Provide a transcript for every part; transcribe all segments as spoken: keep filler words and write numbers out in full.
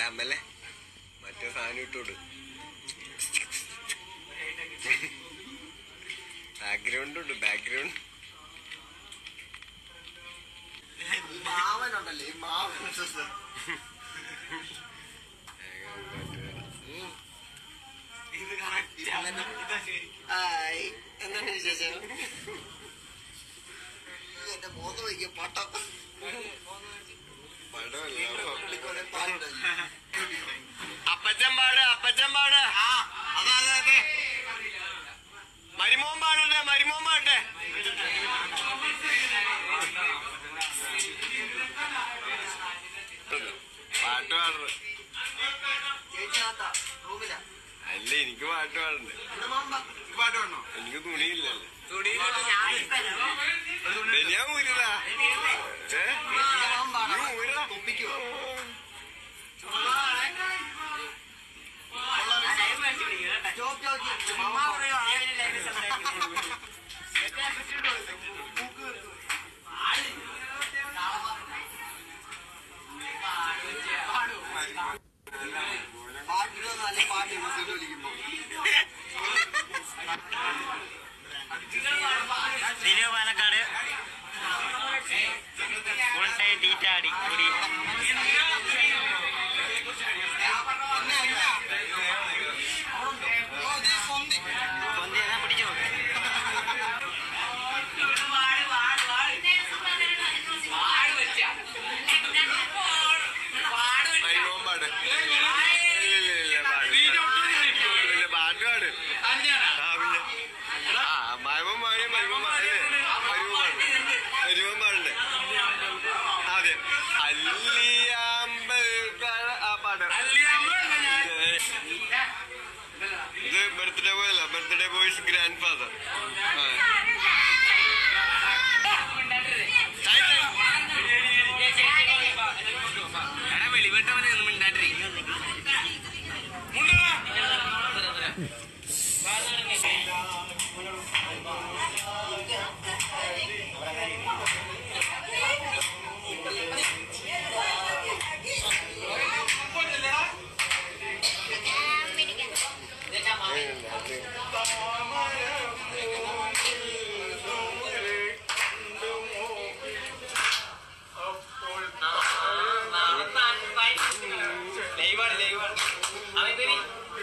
അമ്മല്ലേ മറ്റേ സാധനം ഇട്ടോട് ബാക്ക്ഗ്രൗണ്ട് ഉണ്ട് ബാക്ക്ഗ്രൗണ്ട് മാവനുണ്ടല്ലേ മാവൻ എന്താണ് വിശേഷം എന്റെ മോന്ന് വയ്ക്കും പട്ടം അപ്പച്ചൻ പാട് അപ്പച്ചൻ പാട് അതെ അതെ അതെ മരുമോൻ പാടട്ടെ മരുമോൻ പാട്ടെ പാട്ട് പാടുന്നത് അല്ല എനിക്ക് പാട്ട് പാടണ്ടേ പാട്ട് പാടണോ എനിക്ക് തുണിയില്ലല്ലോ ഞാൻ ഊരിതാ ഊരാ ഒപ്പിക്കുവോ ദിലീപ് പാലക്കാട് തീറ്റാടി കുടി പിടിച്ചു പാട്ടുപാട് ആ മരുമൻ പാടിയ മരുമൻ പാടല്ലേ മരുമൻ പാടണ്ടേ അതെ അല്ലിയാമ്പൽ ആ പാട്ട് ഇത് ബർത്ത്ഡേ ബോയ് അല്ല ബർത്ത്ഡേ ബോയ്സ് ഗ്രാൻഡ് ഫാദർ വെളിവിട്ടവനെ ഒന്നും മിണ്ടാട്ടി ലൈവാണ് ലൈവാണ് അവൻ തരി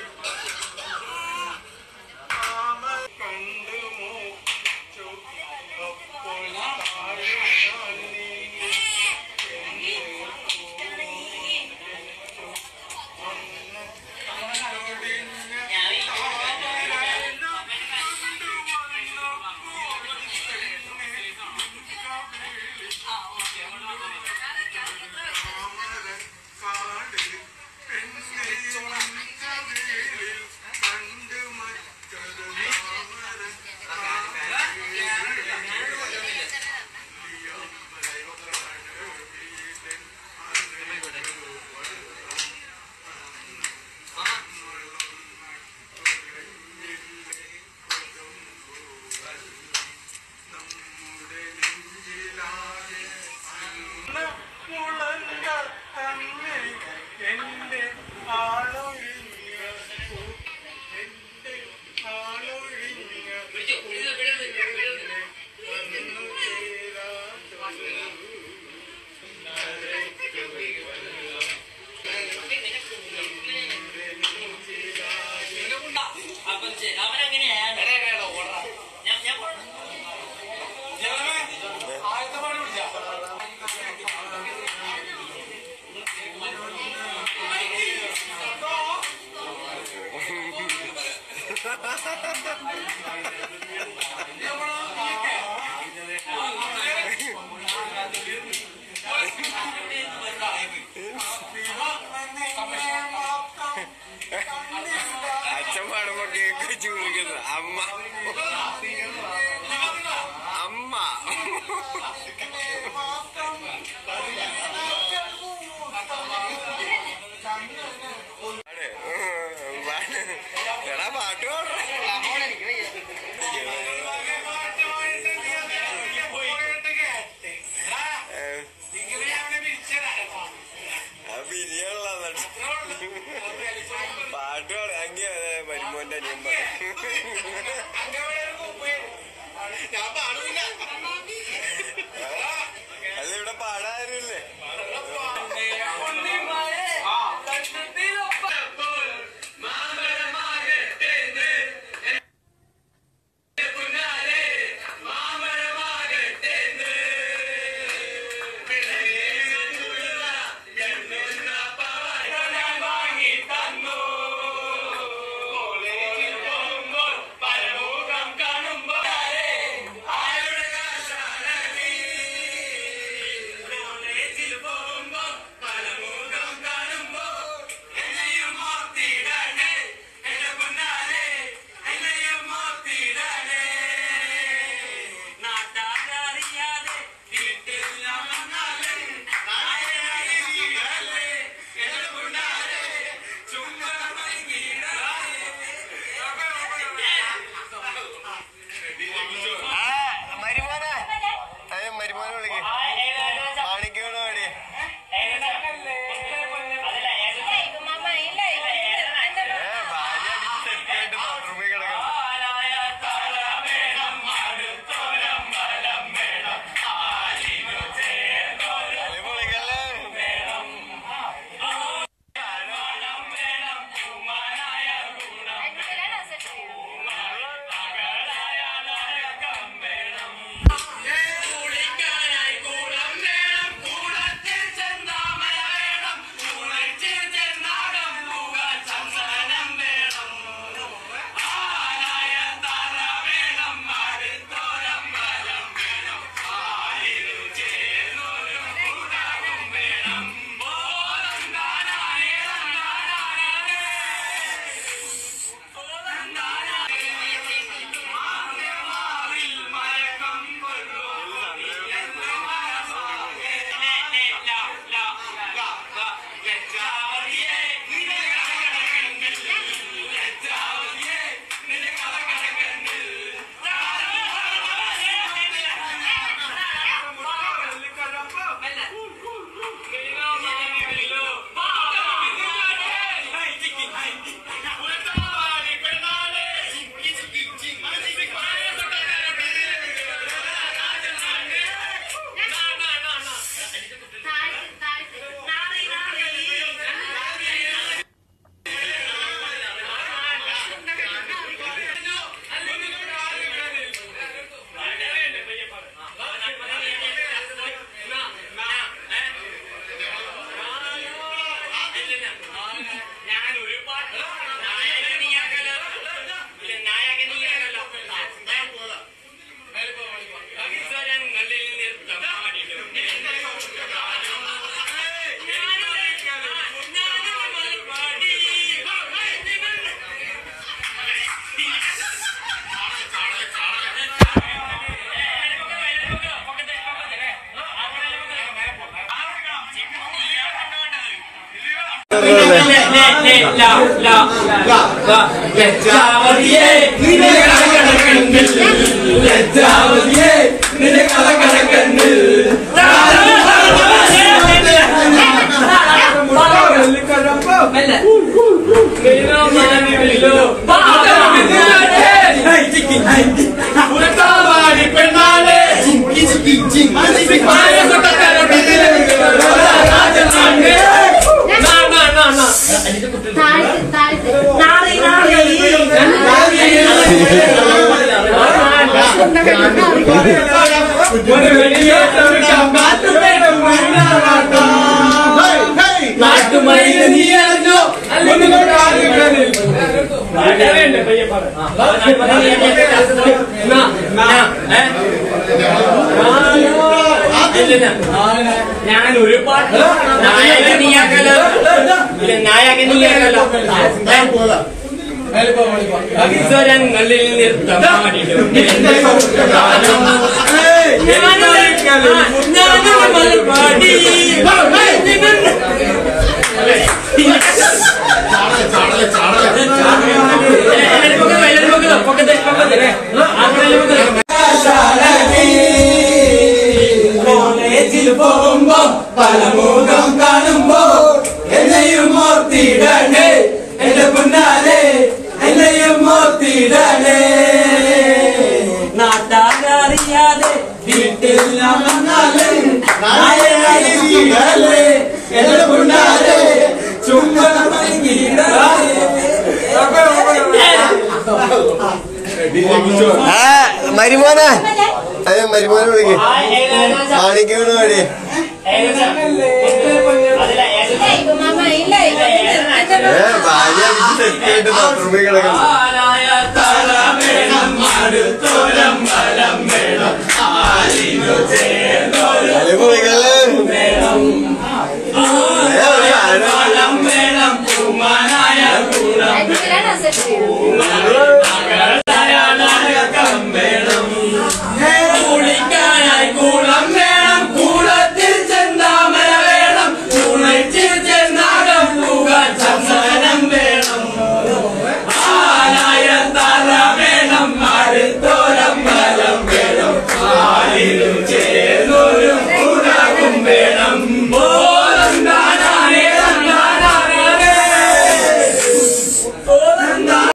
അച്ഛൻ പാടുമ്പോ കേക്ക് വെച്ച് കുടിക്കുന്നത് അമ്മ അമ്മ എടാ പാട്ട് ആ ബിരിയാണി പാട്ട് പാടാങ്കി മരുമോന്റെ അനിയൻ അല്ല ഇവിടെ പാടാനില്ലേ ഞാൻ ഒരു പാട്ട് നായകനിയാകല്ലോ നായകനിയാകല്ലോ സ്വരങ്ങളിൽ നൃത്തമാടിടും പാടി കോളേജിൽ പോകുമ്പോ പല മുഖം കാണുമ്പോ എന്നെയും ഓർത്തിട മരുമോനെ വിളിക്ക് മാണിക്കൂടെ പാടി ഏ ഭാര്യ സെറ്റായിട്ട് ബാത്റൂമിൽ കിടക്കണം അല്ലെ വിളിക്കല്ലേ